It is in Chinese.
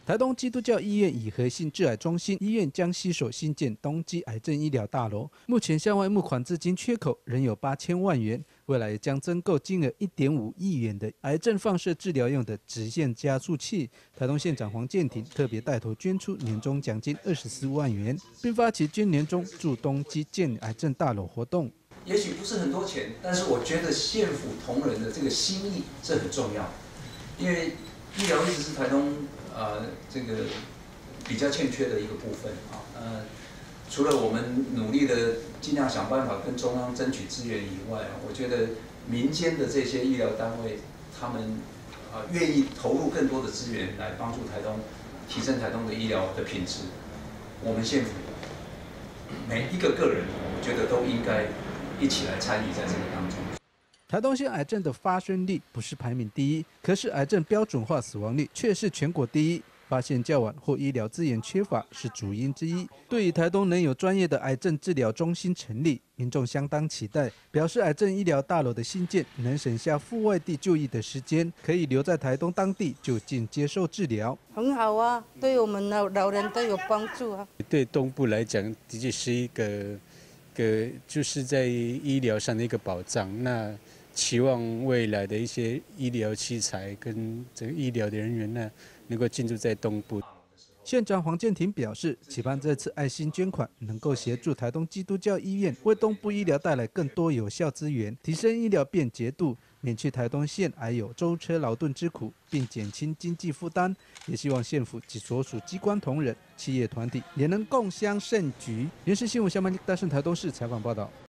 台东基督教医院以核心致癌中心，医院将携手新建东基癌症医疗大楼。目前向外募款资金缺口仍有8000万元，未来将增购金额1.5亿元的癌症放射治疗用的直线加速器。台东县长黄健庭特别带头捐出年终奖金24万元，并发起捐年终助东基建癌症大楼活动。 也许不是很多钱，但是我觉得县府同仁的这个心意是很重要，因为医疗一直是台东这个比较欠缺的一个部分啊。除了我们努力的尽量想办法跟中央争取资源以外，我觉得民间的这些医疗单位，他们愿意投入更多的资源来帮助台东提升台东的医疗的品质。我们县府每一个个人，我觉得都应该一起来参与在这个当中。 台东县癌症的发生率不是排名第一，可是癌症标准化死亡率却是全国第一。发现较晚或医疗资源缺乏是主因之一。对于台东能有专业的癌症治疗中心成立，民众相当期待，表示癌症医疗大楼的新建能省下赴外地就医的时间，可以留在台东当地就近接受治疗。 很好啊，对我们老人都有帮助啊。 对东部来讲，的确是一个就是在医疗上的一个保障。那期望未来的一些医疗器材跟这个医疗的人员呢，能够进驻在东部。 县长黄健庭表示，期盼这次爱心捐款能够协助台东基督教医院为东部医疗带来更多有效资源，提升医疗便捷度，免去台东县癌友舟车劳顿之苦，并减轻经济负担。也希望县府及所属机关同仁、企业团体也能共襄盛举。原视新闻下面大胜台东市采访报道。